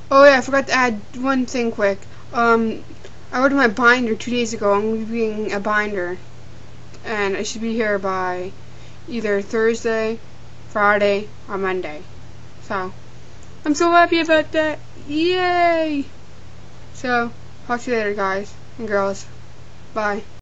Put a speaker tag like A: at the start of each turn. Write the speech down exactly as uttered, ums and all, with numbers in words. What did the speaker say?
A: Oh yeah, I forgot to add one thing quick. Um, I ordered my binder two days ago. I'm going to be getting a binder, and it should be here by either Thursday, Friday, or Monday. So, I'm so happy about that. Yay! So, talk to you later, guys and girls. Bye.